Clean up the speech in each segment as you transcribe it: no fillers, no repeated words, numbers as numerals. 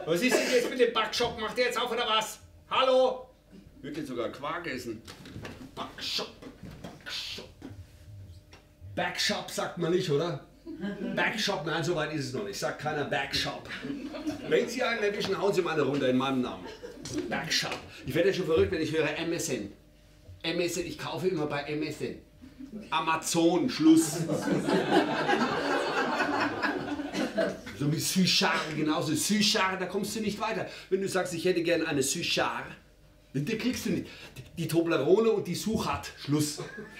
Was ist denn jetzt mit dem Backshop? Macht der jetzt auf oder was? Hallo? Ich würde jetzt sogar Quark essen. Backshop, Backshop. Backshop sagt man nicht, oder? Backshop, nein, so weit ist es noch nicht. Sagt keiner Backshop. Wenn Sie einen erwischen, hauen Sie mal eine runter in meinem Namen. Backshop. Ich werde ja schon verrückt, wenn ich höre MSN. MSN, ich kaufe immer bei MSN. Amazon, Schluss. So wie Suchard, genauso. Suchard, da kommst du nicht weiter. Wenn du sagst, ich hätte gerne eine Suchard, da kriegst du nicht. Die Toblerone und die Suchat, Schluss.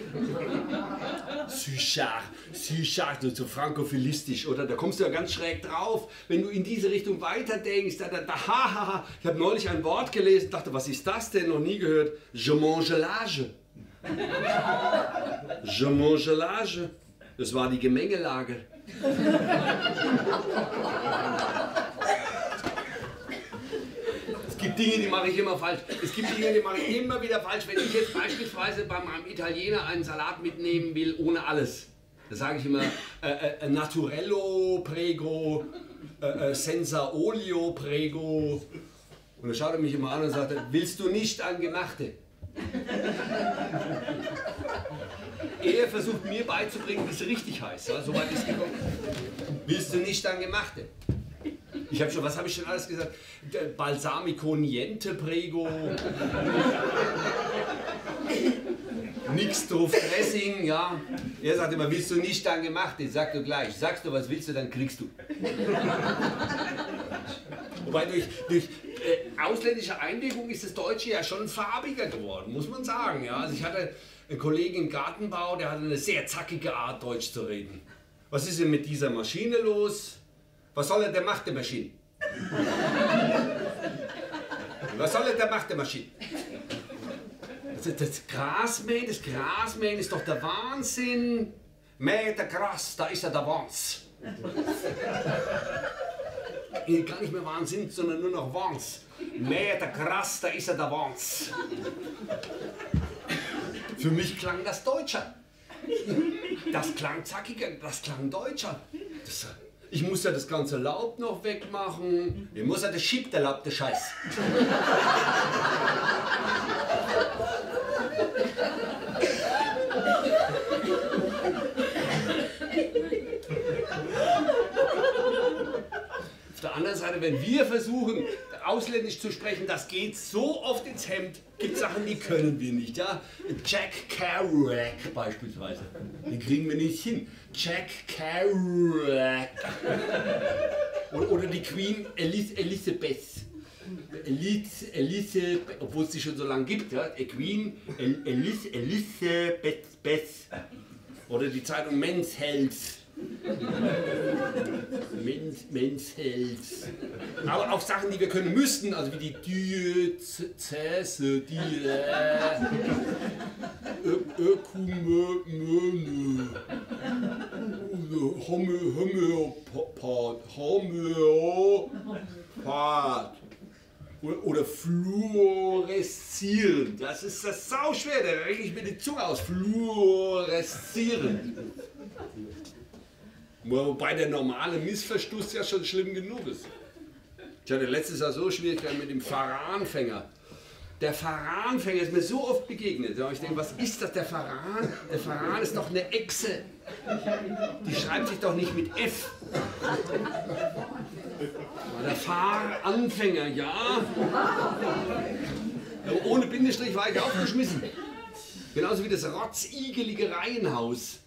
Suchard, Suchard, so frankophilistisch, oder? Da kommst du ja ganz schräg drauf. Wenn du in diese Richtung weiterdenkst, ich habe neulich ein Wort gelesen, dachte, was ist das denn? Noch nie gehört. Je mange l'âge. Je mange l'âge. Das war die Gemengelage. Es gibt Dinge, die mache ich immer falsch. Es gibt Dinge, die mache ich immer wieder falsch. Wenn ich jetzt beispielsweise bei meinem Italiener einen Salat mitnehmen will, ohne alles, da sage ich immer Naturello, prego, senza olio, prego. Und dann schaut er mich immer an und sagt, willst du nicht angemachte? Er versucht mir beizubringen, wie es richtig heißt. Ja, soweit ist gekommen. Willst du nicht angemachte? Ich habe schon, was habe ich schon alles gesagt? Balsamico niente prego. Nix drauf Dressing, ja. Er sagt immer, willst du nicht angemachte? Sag du gleich. Sagst du, was willst du, dann kriegst du. Wobei durch ausländische Einwirkung ist das Deutsche ja schon farbiger geworden, muss man sagen. Ja. Also ich hatte einen Kollegen im Gartenbau, der hatte eine sehr zackige Art, Deutsch zu reden. Was ist denn mit dieser Maschine los? Was soll er, der macht, die Maschine? Was soll er, der macht, die Maschine? Das Grasmähen ist doch der Wahnsinn. Mäht der Gras, da ist ja der Wahnsinn. Gar nicht mehr Wahnsinn, sondern nur noch Wahnsinn. Mäht der Gras, da ist ja der Wahnsinn. Für mich klang das deutscher. Das klang zackiger, das klang deutscher. Ich muss ja das ganze Laub noch wegmachen. Ich muss ja das schiebt der Laub, der Scheiß. Auf der anderen Seite, wenn wir versuchen, ausländisch zu sprechen, das geht so oft ins Hemd. Gibt Sachen, die können wir nicht. Ja? Jack Kerouac beispielsweise. Den kriegen wir nicht hin. Jack Kerouac. Oder die Queen Elizabeth. Elizabeth, obwohl es sie schon so lange gibt. Ja? Queen Elizabeth. Oder die Zeitung Men's Health. Men's Health. Aber auch Sachen, die wir können müssten, also wie die Diözese, die Ökumene, Homöopath oder fluoreszieren. Das ist das sauschwer, da rege ich mir die Zunge aus. Fluoreszieren. Wobei der normale Missverstoß ja schon schlimm genug ist. Ich hatte letztes Jahr so Schwierigkeiten mit dem Pfarreranfänger. Der Pfarreranfänger ist mir so oft begegnet. Ich denke, was ist das, der Pfarrer? Der Pfarrer ist doch eine Echse. Die schreibt sich doch nicht mit F. Der Pfarreranfänger, ja. Ohne Bindestrich war ich aufgeschmissen. Genauso wie das rotzigelige Reihenhaus.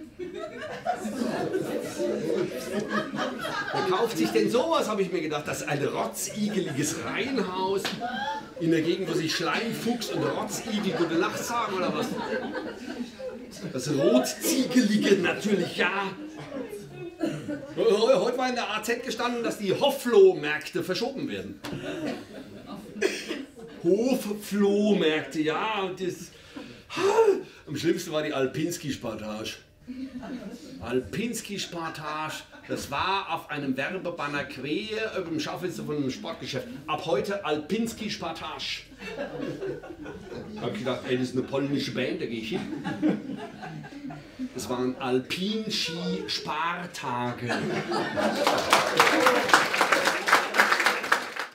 Wer kauft sich denn sowas, habe ich mir gedacht. Das ist ein rotzigeliges Reihenhaus in der Gegend, wo sich Schleimfuchs und Rotzigel gute Nacht sagen, oder was? Das Rotziegelige natürlich, ja. Heute war in der AZ gestanden, dass die Hofflohmärkte verschoben werden. Hofflohmärkte, ja. Und das, am schlimmsten war die Alpinski-Spartage. Alpinski-Spartage, das war auf einem Werbebanner quer über dem Schaufenster von einem Sportgeschäft. Ab heute Alpinski-Spartage. Da habe ich gedacht, ey, das ist eine polnische Band, da gehe ich hin. Das waren Alpinski-Spartage.